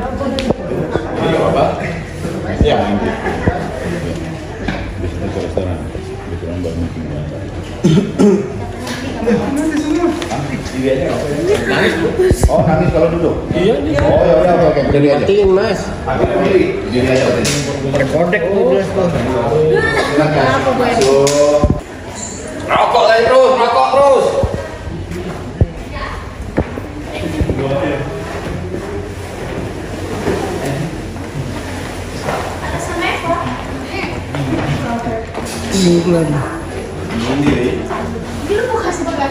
Iya, Bapak. Ya, nanti. Bisa ke restoran. Restoran baru mungkin. Nangis, oh nangis kalau duduk? Iya. Oh ya udah oke berdiri aja. Matiin mas. Berdiri aja. Kodek Silakan. Rokok lagi terus, rokok terus. Bulan. Sendiri. Dia mau kasih pakai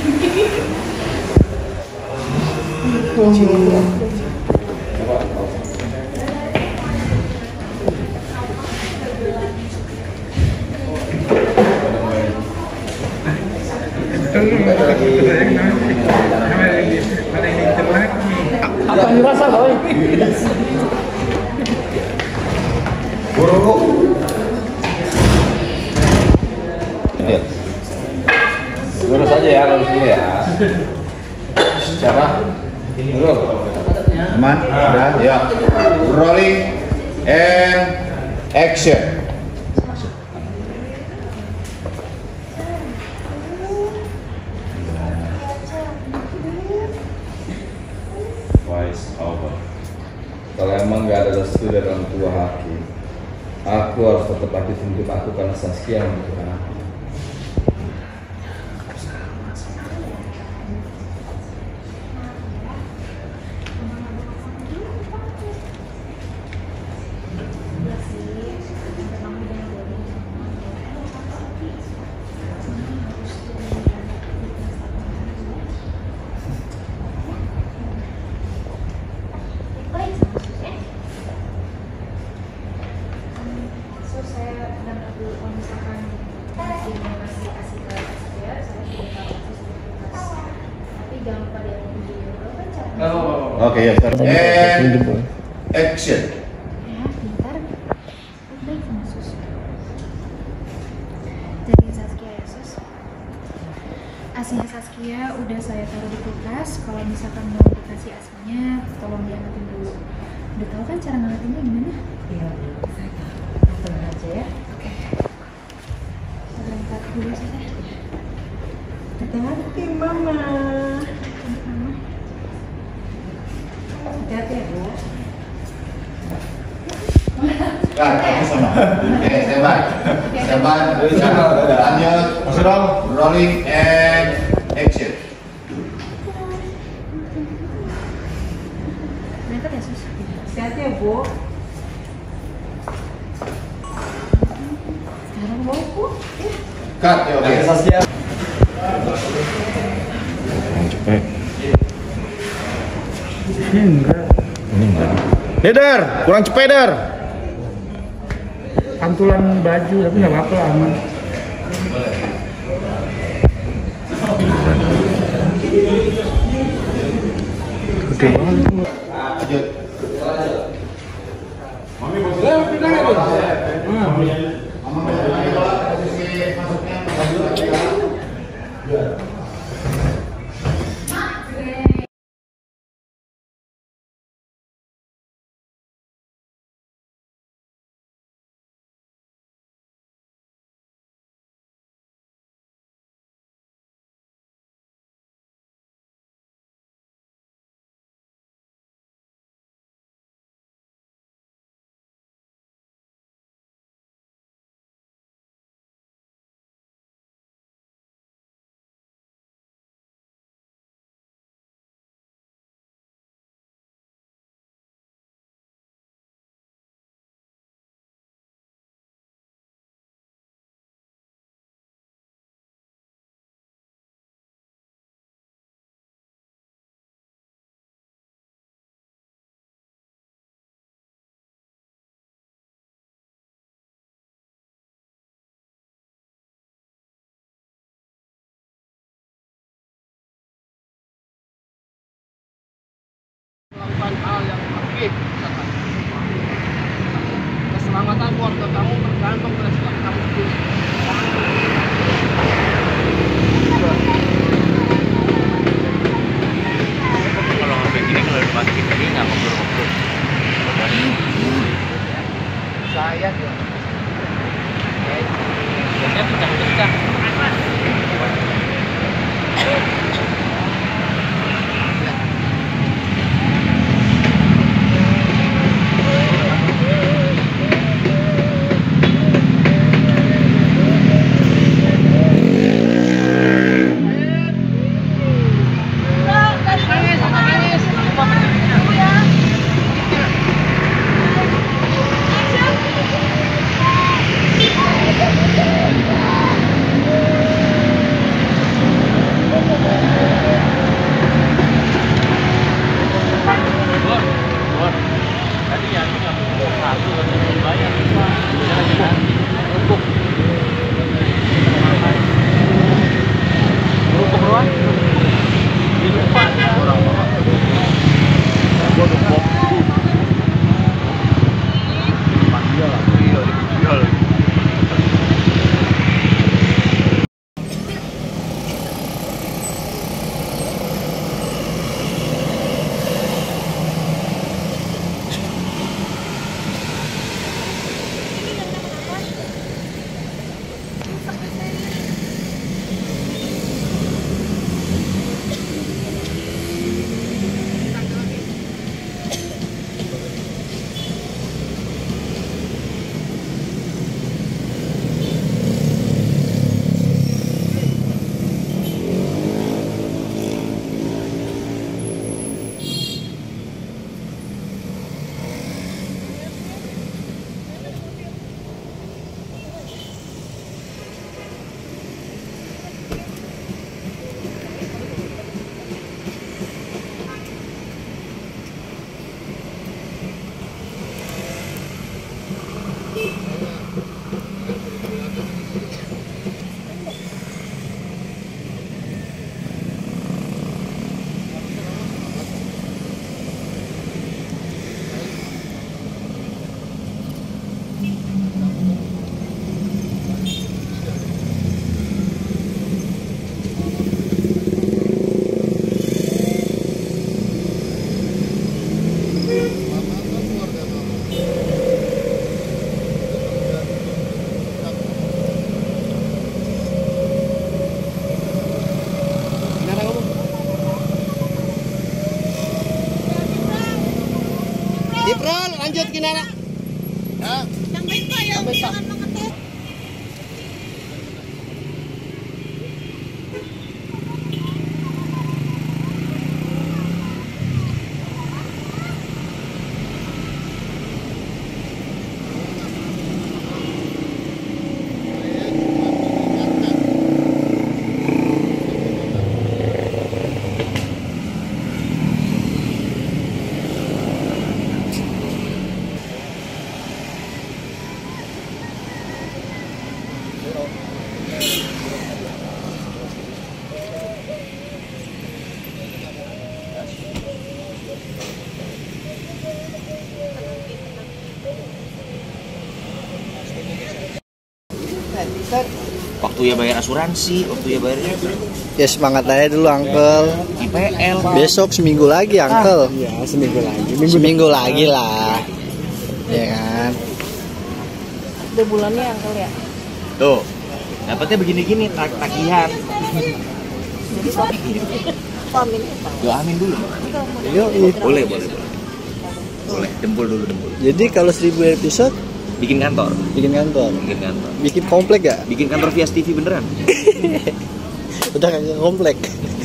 Apa yang dirasa boy? Buru. Lihat. Lurus aja ya, lurus dulu ya. Siapa? Lurus. Aman? Udah, ya. Rolling and action. Voice over. Kalau emang nggak ada restu dari orang tua hakim, aku harus tetap aktif untuk aku karena Saskia yang membutuhkan aku. Oke ya, and action. Ya, bentar. Baik sama sus. Jadi Saskia ya sus. Asinya Saskia udah saya taruh di kulkas. Kalau misalkan mau dikasih asinya, tolong diangetin dulu. Udah tahu kan cara ngangetinnya gimana? Iya, saya tenang aja ya. Oke. Saya berangkat dulu saja. Hati-hati mama. Hati-hati ya bu. Kan, sama. Oke, standby. Lanjut. Rolling and action. Berangkat ya sus. Hati-hati ya bu. Sekarang mau bu. Cut, ya oke. Saskia. Cepet. Enggak. Ini enggak. Deder, kurang cepet der. Pantulan baju tapi nggak apa-apa aman. Gede banget. Lanjut. Melakukan hal yang aktif, keselamatan keluarga kamu tergantung pada sikap kamu sendiri. Kalau sampai gini kalau dimasukin lagi nggak ngobrol-ngobrol. lihat ya. Biasanya kencang-kencang. Diprol, lanjut gimana? Sampai Pak ya, jangan mengetes. Waktu ya bayar asuransi, waktu ya bayarnya Ya semangat aja dulu Uncle. IPL. Besok seminggu lagi Uncle. Iya, seminggu lagi. Seminggu lagi lah. Ya kan. Udah bulannya Uncle ya. Tuh, dapatnya begini-gini tagihan. Amin. Yo amin dulu. Yuk, Boleh. Boleh, dempul dulu dempul. jadi kalau 1000 episode Bikin kantor, bikin kantor, bikin komplek gak? bikin kantor via TV beneran. Udah kayak komplek.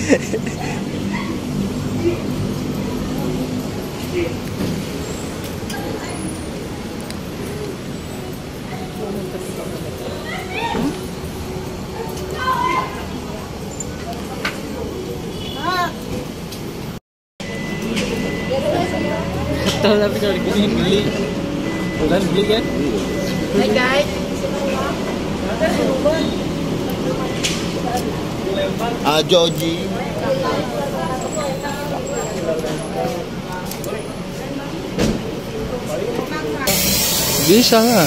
Tahu tapi kalau diginiin beli. Bulan beli kan? Hai guys. Joji. Bisa lah.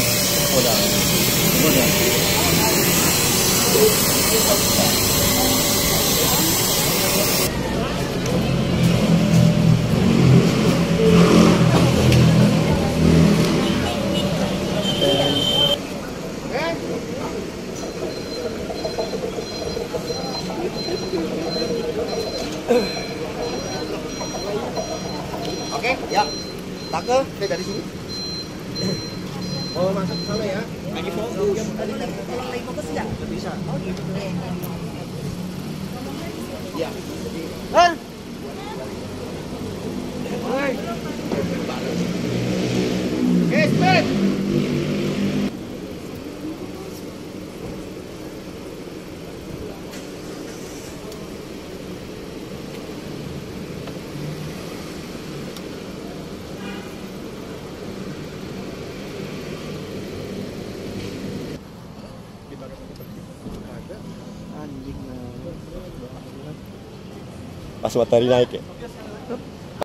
Oke, ya. Takel, oke dari sini. Oh, masuk ke sana ya. Lagi fokus. Kalau lagi fokus enggak? Bisa. Oh, gitu. Ya. Hah? Oke, speed. Pas matahari naik ya.